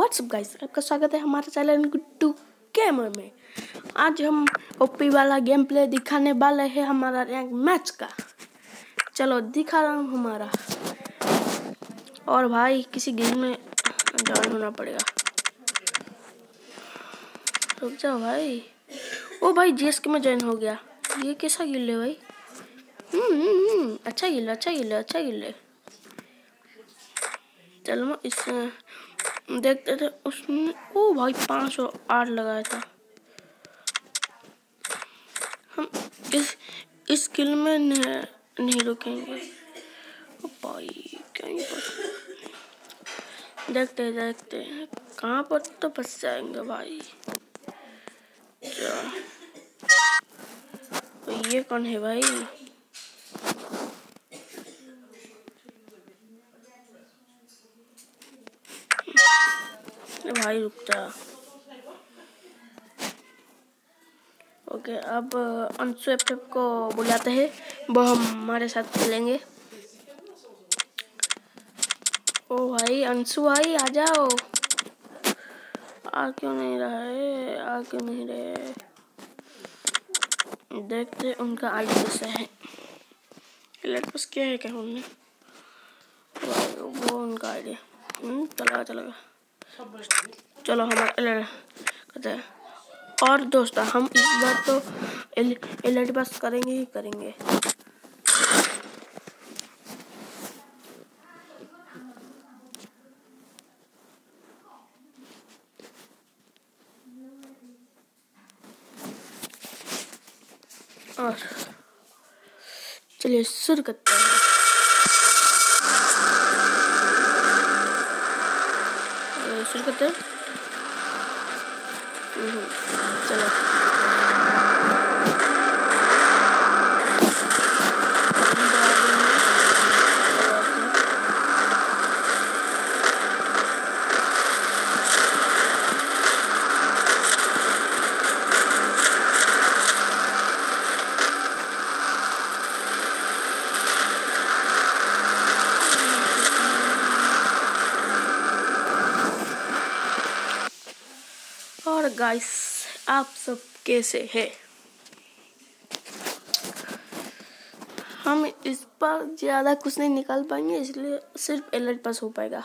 WhatsApp guys, आपका स्वागत है हमारे चैनल गुड्डू गेमर में। आज हम ओपी वाला गेम प्ले दिखाने वाले हैं हमारा रैंक मैच का। चलो दिखा रहा हूँ हमारा। और भाई किसी गेम में ज्वाइन होना पड़ेगा। रुक जाओ भाई। ओ भाई जीएसके में ज्वाइन हो गया। ये कैसा गिल है भाई? अच्छा गिल है। चलो मैं इस देखते थे उसने। ओ भाई 508 लगाया था। हम इस किल में नहीं रुकेंगे। ओ भाई कहीं पर देखते हैं कहाँ पर तो फंस जाएंगे भाई। तो ये कौन है भाई? भाई रुक जा। ओके, अब अंशु एफ को बुलाते हैं, वो हमारे साथ खेलेंगे। ओ भाई अंशु भाई आ जाओ। आ क्यों नहीं रहे? देखते उनका आईडी कैसा है। बस क्या है क्या उनने? वो उनका आईडी चलेगा। चलो हमारा कहते हैं। और दोस्तों हम इस बार तो एलईडी पास करेंगे। और चलिए शुरू करते हैं। चलो और गाइस आप सब कैसे हैं? हम इस बार ज़्यादा कुछ नहीं निकाल पाएंगे, इसलिए सिर्फ एलईडी पास हो पाएगा।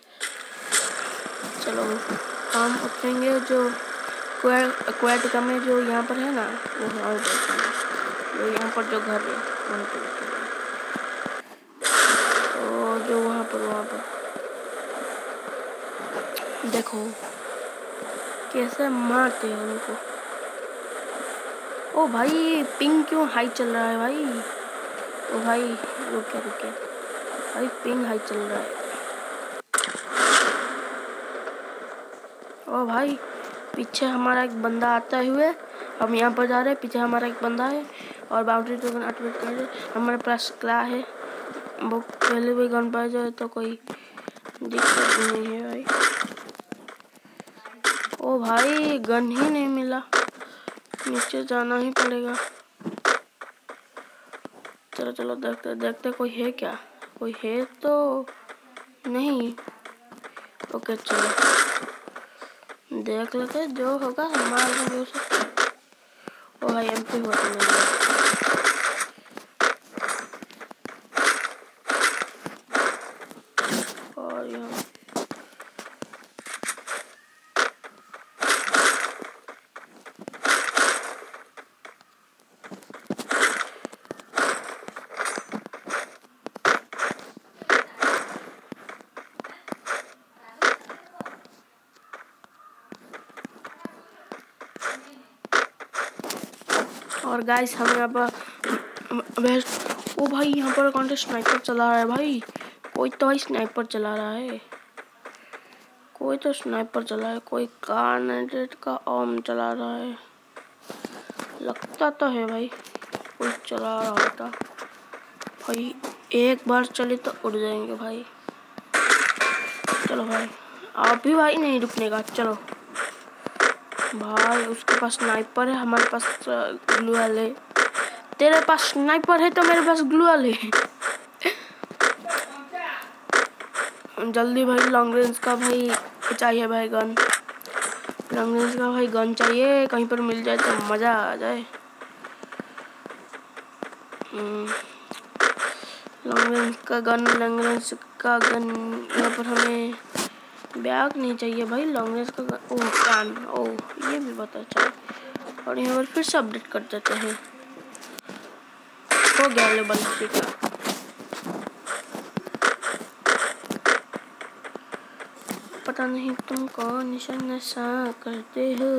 चलो हम उठेंगे जो क्वेटिका में जो यहाँ पर है ना, वो हमारे जो यहाँ पर जो घर है वहाँ पर तो जो वहाँ पर देखो कैसे मारते हैं उनको। ओ भाई पिंग क्यों हाई चल रहा है भाई? ओ भाई रुके भाई, पिंग हाई चल रहा है। ओ भाई पीछे हमारा एक बंदा आता हुए, हम यहाँ पर जा रहे हैं। पीछे हमारा एक बंदा है और बाउंड्री टोकन एक्टिवेट कर रहे। हमारे पास क्ला है, वो पहले भी गन पाए जाए तो कोई दिक्कत नहीं है भाई। ओ भाई गन ही नहीं मिला, नीचे जाना ही पड़ेगा। चलो देखते कोई है क्या? कोई है तो नहीं। ओके चलो देख लेते जो होगा मार देंगे उसे। ओ भाई एमपी होता नहीं है। और यहाँ और गाइस हम यहाँ पर ओ भाई यहाँ पर कौन सा स्नाइपर चला रहा है भाई? कोई तो भाई स्नाइपर चला रहा है। कोई कार्नेटेड का ओम चला रहा है। लगता तो है भाई कोई चला रहा होता भाई। एक बार चले तो उड़ जाएंगे भाई। चलो भाई आप भी भाई नहीं रुकने का। चलो भाई उसके पास स्नाइपर है, हमारे पास ग्लूअल है। तेरे पास स्नाइपर है तो मेरे पास ग्लूअल है। जल्दी भाई लॉन्ग रेंज का भाई चाहिए भाई गन, लॉन्ग रेंज का भाई गन चाहिए, कहीं पर मिल जाए तो मज़ा आ जाए। लॉन्ग रेंज का गन, लॉन्ग रेंज का गन। यहाँ पर हमें बैग नहीं चाहिए भाई, लॉन्ग रेंज का गन। ओह कैन, ओह ये भी बहुत अच्छा है। और यहाँ पर फिर से अपडेट कर देते हैं। हो गया लेवल 3 का। पता नहीं तुम कौन नशा करते हो।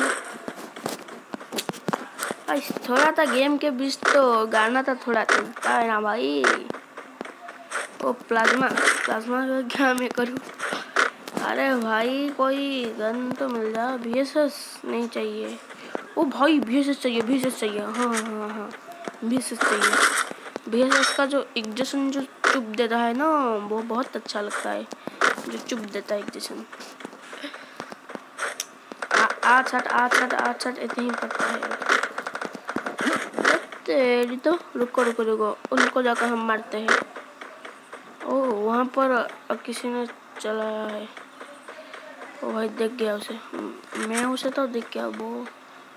थोड़ा सा गेम के बीच तो गाना तो थोड़ा चलता है ना भाई। ओ प्लाज्मा का क्या मैं करूँ। अरे भाई कोई गन तो मिल जाए। VSS नहीं चाहिए। ओ भाई VSS चाहिए, VSS चाहिए। हाँ VSS चाहिए। VSS का जो एग्जेशन जो चुप देता है ना, वो बहुत अच्छा लगता है। जो चुप देता है एग्जेशन। आठ साठ इतने ही पड़ता है। तेरी तो रुको उनको जाकर हम मारते हैं। ओह वहाँ पर किसी ने चलाया है। ओ भाई देख गया उसे, मैं उसे तो देख गया वो।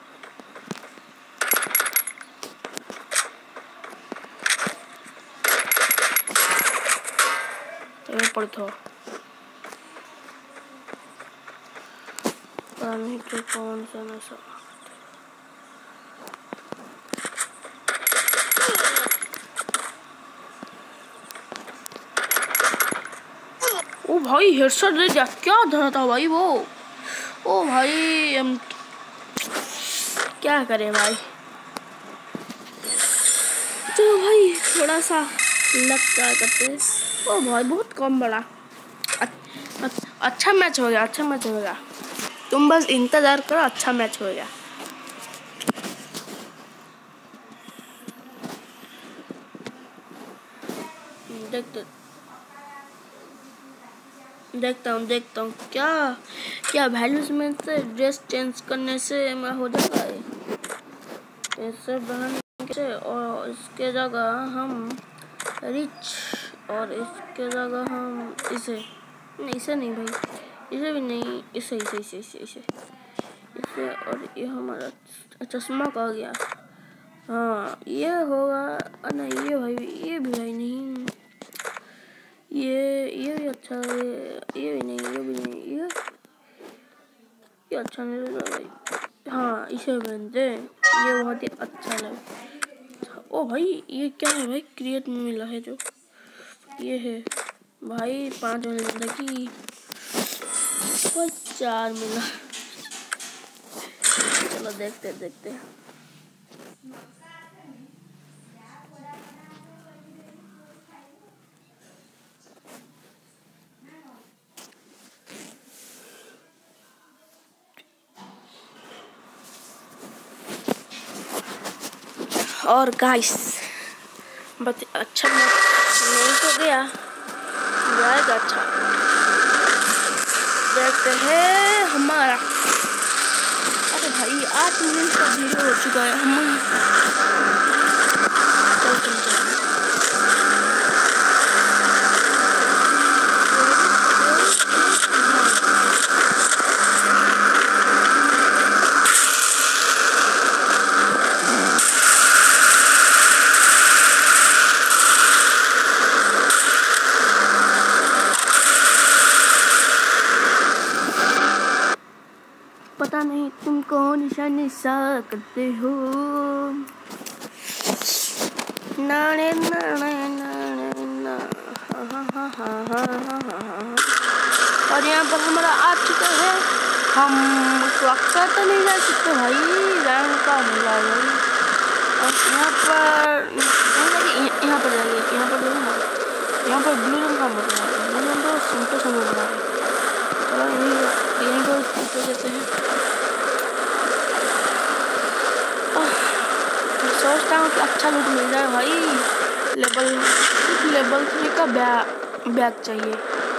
पड़ता पता नहीं तो कौन सा नशा। ओ भाई हेडशॉट दे दिया, क्या धरा था भाई वो। ओ भाई हम क्या करें भाई। चलो भाई थोड़ा सा लक ट्राई करते हैं। ओ भाई बहुत कम बड़ा। अच्छा मैच हो गया। तुम बस इंतजार करो, अच्छा मैच हो गया। देखता हूँ क्या वैल्यूज में से ड्रेस चेंज करने से मैं हो जाता है। ऐसे बनाने से, और इसके जगह हम रिच, और इसके जगह हम इसे नहीं भाई, इसे भी नहीं, इसे और ये हमारा चश्मा का हो गया। हाँ ये होगा। नहीं ये भाई, ये भी भाई नहीं, ये भी अच्छा है। ये भी नहीं, ये अच्छा नहीं लग रहा भाई। हाँ इसे पहनते, ये बहुत ही अच्छा लगा। ओ भाई ये क्या है भाई, क्रिएट में मिला है जो ये है भाई। 5 मिला जिंदगी, 4 मिला। चलो देखते। और गाइस बहुत अच्छा नहीं तो जाएगा अच्छा। देखते हैं हमारा। अरे भाई 8 मिनट का वीडियो हो चुका है। हम पता नहीं तुम कौन नशा करते हो। नाने नाने नाने ना। और यहाँ पर हमारा आ चुका है। हम वक्त तो नहीं जा सकते भाई, रैंक का मिला भाई। और यहाँ पर जाइए, यहाँ पर ब्लू रंग का मिला है। ब्लू रंग तो सिंपल समझ रहा है। चलो यहीं पर सीट देते हैं। सोचता हूँ कि अच्छा लूट मिल जाए भाई। लेवल 3 का बैग चाहिए,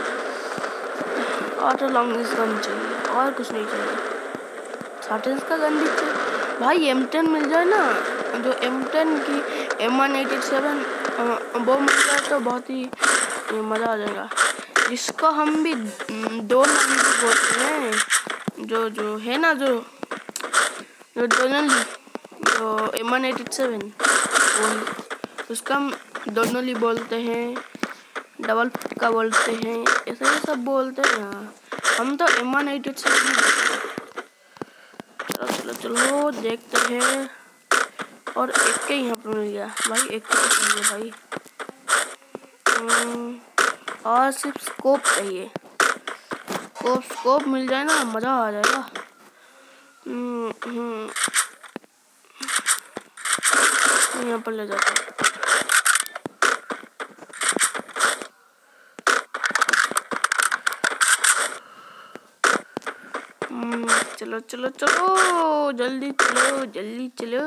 और लॉन्ग रेंज गन चाहिए, और कुछ नहीं चाहिए। शॉर्ट रेंज का गन भी चाहिए भाई। M10 मिल जाए ना, जो M10 की M187 वो मिल जाए तो बहुत ही मज़ा आ जाएगा। जिसको हम भी दो नाम भी बोलते हैं, जो है ना, जो डोनली, जो M187 वही, उसका हम डोनली बोलते हैं, डबल फुटका बोलते हैं, ऐसे ही सब बोलते हैं ना। हम तो M187। चलो चलो देखते हैं। और एक के यहाँ पर मिल गया भाई, एक के चाहिए भाई। और सिर्फ स्कोप चाहिए। स्कोप मिल जाए ना मजा आ जाएगा। यहाँ पर ले जाता हूँ। चलो चलो चलो जल्दी चलो, जल्दी चलो,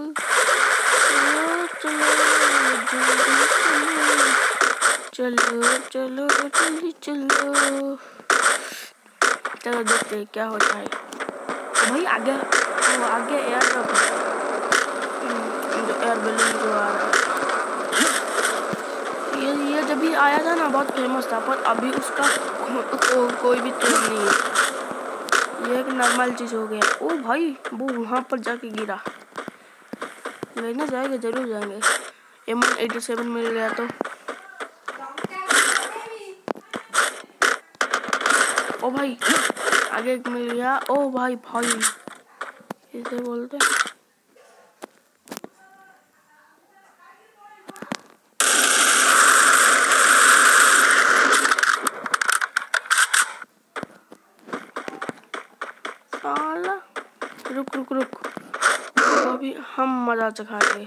चलो चलो जल्दी चलो। चलो देखते हैं क्या होता है भाई। आगे एयर ड्रॉप है, जो एयर बैलून जो आ रहा है, ये जब भी आया था ना बहुत फेमस था, पर अभी उसका कोई भी ट्रेंड नहीं है। ये एक नॉर्मल चीज हो गया। ओ भाई वो वहाँ पर जाके गिरा। लेने जाएंगे, जरूर जाएंगे। M187 मिल गया तो। ओ भाई आगे मिल गया। ओ भाई इसे बोलते साला। रुक अभी हम मजा चखाएंगे।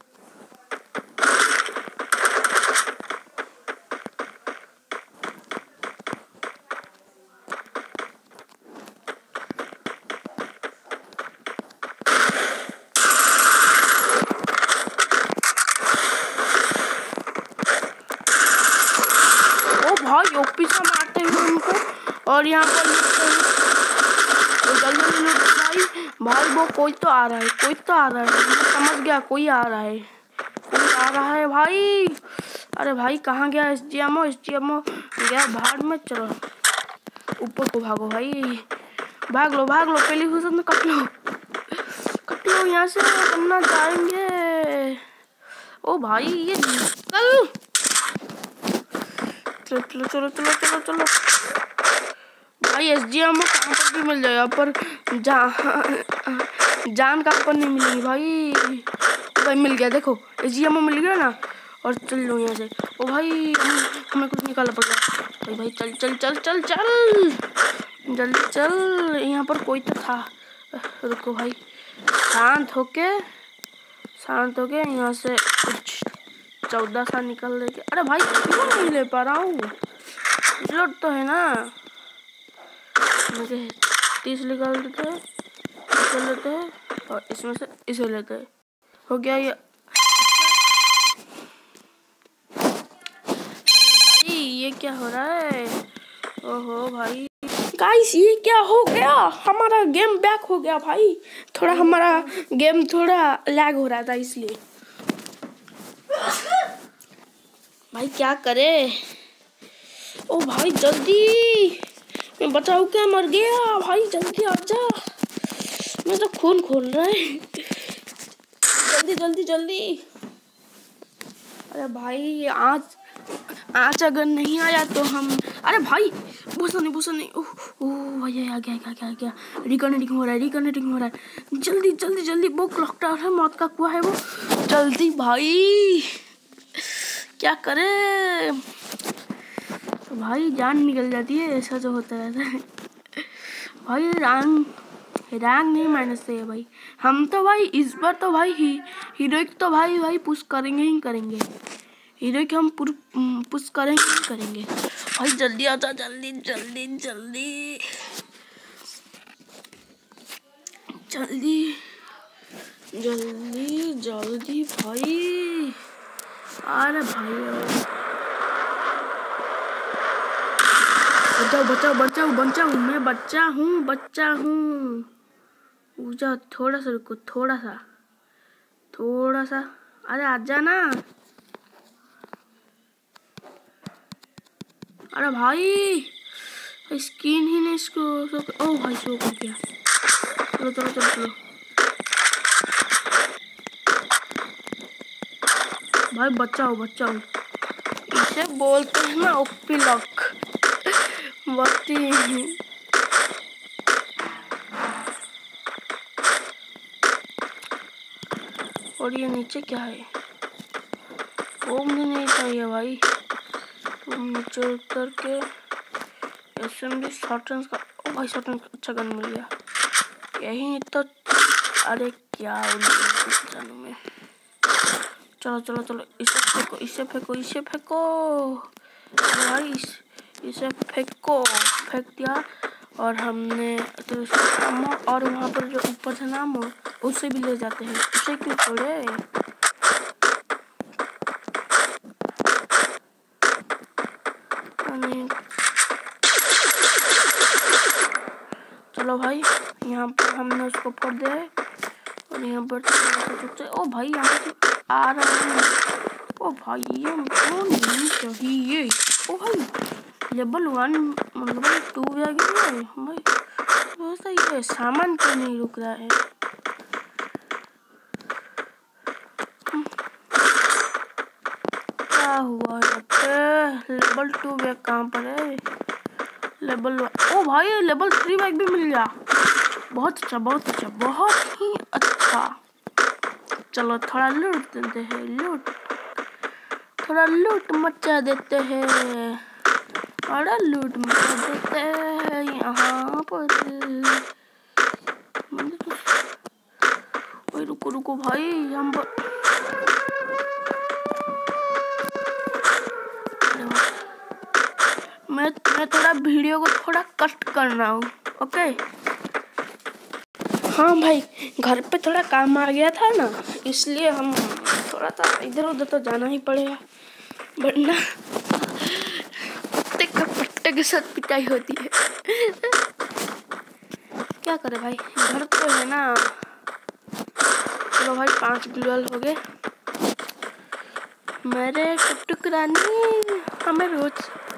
भाई ओपी से मारते हैं उनको, और यहाँ पर भाई वो कोई तो आ रहा है, मैं समझ गया कोई आ रहा है भाई। अरे भाई कहाँ गया SGMO गया भाड़ में। चलो ऊपर को भागो भाई, भाग लो पहली हुसन तो कट लो यहाँ से, वरना जाएंगे। ओ भाई ये चलो भाई। SGMO कहाँ पर भी मिल जाएगा, पर जान कहाँ पर नहीं मिलेगी भाई मिल गया देखो, SGMO मिल गया ना। और चल लो यहाँ से। ओ भाई हमें कुछ निकालना पड़ेगा भाई। चल जल्दी चल, यहाँ पर कोई तो था। रुको भाई, शांत होके यहाँ से कुछ 14 सा निकल लेके। अरे भाई क्यों नहीं ले पा रहा हूँ, लोड तो है ना। मुझे 30 निकाल देते हैं, इसे लेते हैं और इसमें से इसे लेते हैं। हो गया ये। भाई ये क्या हो रहा है? ओहो भाई गाइस ये क्या हो गया, हमारा गेम बैक हो गया भाई। थोड़ा हमारा गेम थोड़ा लैग हो रहा था इसलिए। भाई क्या करे। ओ भाई जल्दी, मैं बचाऊ क्या, मर गया भाई। जल्दी आजा, मैं तो खून खोल रहा है। जल्दी। अरे भाई आज अगर नहीं आया तो हम। अरे भाई भूसा नहीं। ओह भाई आ गया। रिकनेक्टिंग हो रहा है। जल्दी वो क्लॉक टावर है, मौत का कुआं है वो। जल्दी भाई क्या करे। तो भाई जान निकल जाती है, ऐसा जो होता रहता है भाई। रैंक नहीं माइनस से है भाई। हम तो भाई इस बार तो भाई हीरोइक तो भाई पुश करेंगे ही करेंगे। हीरोइक हम पुश करेंगे भाई। जल्दी आजा, जल्दी भाई। अरे भाई बचाओ, मैं बच्चा हूँ। पूजा थोड़ा सा रुको, थोड़ा सा। अरे आजा ना। अरे भाई स्किन ही नहीं इसको। ओ भाई शो कर दिया। चलो चलो चलो चलो भाई, बचाओ बचाओ। इसे बोलते हैं ना ओपी लॉक। बत्ती। और ये नीचे क्या है? वो मुझे नहीं चाहिए भाई। तुम नीचे उतर के SMG शॉटगन का। ओ भाई शॉटगन अच्छा गन मिल गया। यही तो। अरे क्या जानू में। चलो चलो चलो इसे फेंको इसे फेंको इसे फेंको। अरे भाई इसे फेंको। फेंक दिया। और हमने तो और वहाँ पर जो ऊपर से नाम हो उसे भी ले जाते हैं। उसे क्यों छोड़े? चलो भाई यहाँ पर हमने उसको पकड़ दिया है। और यहाँ पर ओ भाई यहाँ पर आ रहा है। ओ भाई ये हमको नहीं चाहिए। ओ भाई लेवल 1 लेवल 2 आ गया है भाई। वैसा ये सामान क्यों नहीं रुक रहा है? क्या हुआ लेवल 2 बैग कहाँ पर है? लेवल 1। ओ भाई लेवल 3 बैग भी मिल गया। बहुत अच्छा बहुत अच्छा बहुत ही अच्छा। चलो थोड़ा लूट देते हैं। लूट थोड़ा लूट मचा देते हैं। थोड़ा लूट मचा देते हैं यहाँ पर। ओए रुको रुको भाई हम मैं थोड़ा वीडियो को थोड़ा कट कर रहा हूँ। ओके। हाँ भाई घर पे थोड़ा काम आ गया था ना, इसलिए हम थोड़ा सा इधर उधर तो जाना ही पड़ेगा, वरना पट्टे के साथ पिटाई होती है। क्या करे भाई घर तो है ना। चलो भाई 5 ग्लूअल हो गए। मेरे टुकटुक रानी हमें रोज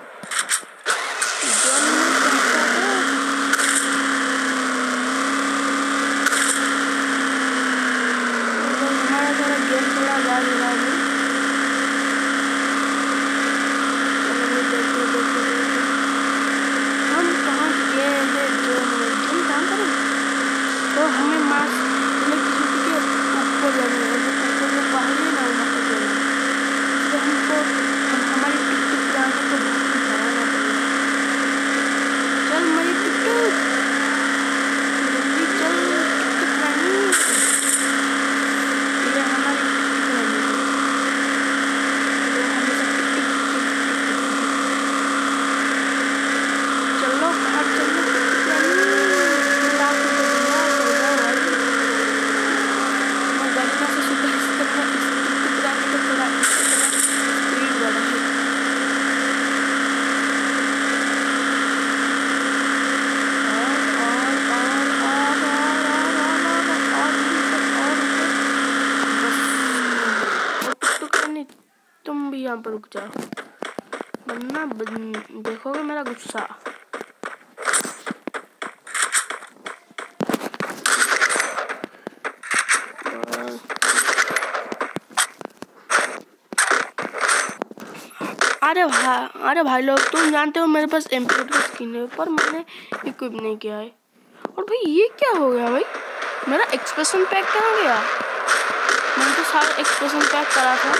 हम पहुंच गए हैं जो काम करें तो हमें मास इलेक्ट्रिसिटी के ऊपर जाना है। ऊपर जो पहाड़ी है ना वहाँ पर जाना है। तो हमको हमारी टुकटुक रानी को बहुत डराना पड़ेगा। चल मेरी टुकटुक जल्दी चल टुकटुक रानी। ये हमारी टुकटुक रानी वो हमेशा चलो बाहर चलो टुकटुक रानी। तुम भी यहाँ पर रुक जाओ वरना देखोगे मेरा गुस्सा। अरे भाई लोग तुम जानते हो मेरे पास MP की स्किन है पर मैंने इक्विप नहीं किया है। और भाई ये क्या हो गया भाई मेरा एक्सप्रेशन पैक कहाँ गया? मैंने तो सारा एक्सप्रेशन पैक करा था।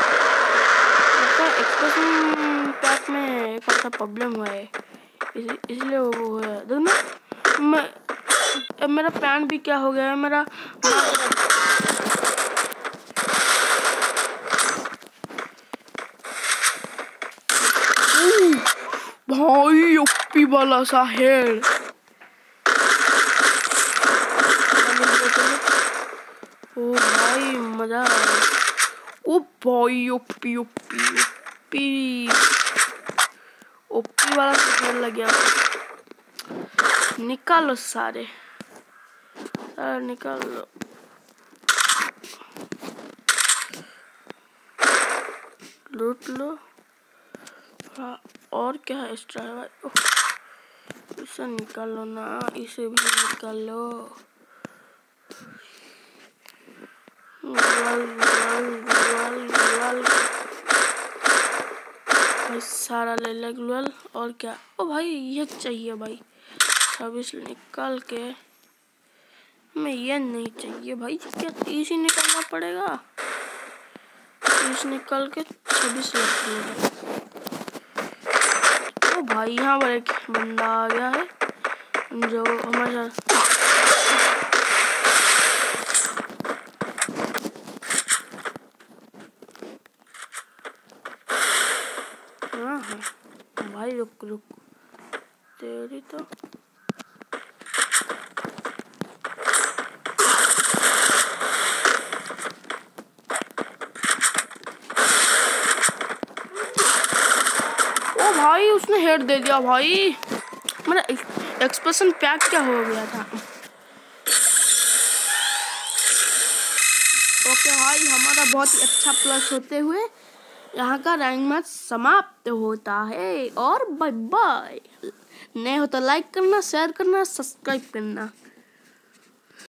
एक्सप्रेशन पैक में एक ऐसा प्रॉब्लम हुआ है इसलिए वो है। देखो ना मेरा पैंट भी क्या हो गया है मेरा। भाई ओपी वाला सा हेड। ओ भाई मजा आ रहा है। ओ भाई ओपी ओपी ओपी ओपी वाला हेड लग गया। निकालो सारे निकालो। लूट लो। हाँ और क्या एक्स्ट्रा है भाई? इसे निकाल लो ना, इसे भी निकाल लो। भाई सारा ले ले ग्लूअल। और क्या? ओ भाई ये चाहिए भाई। 26 निकाल के, हमें ये नहीं चाहिए भाई। क्या 30 ही निकालना पड़ेगा? 30 निकाल के 26 रख लेगा। ओ भाई यहाँ पर एक बंदा आ गया है जो हमारे हाँ भाई रुक तेरी तो ओ भाई उसने हेड दे दिया भाई। मेरा एक्सप्रेशन पैक क्या हो गया था। ओके भाई हमारा बहुत ही अच्छा प्लस होते हुए यहाँ का रैंक मैच समाप्त होता है। और बाय बाय। नए हो तो लाइक करना, शेयर करना, सब्सक्राइब करना।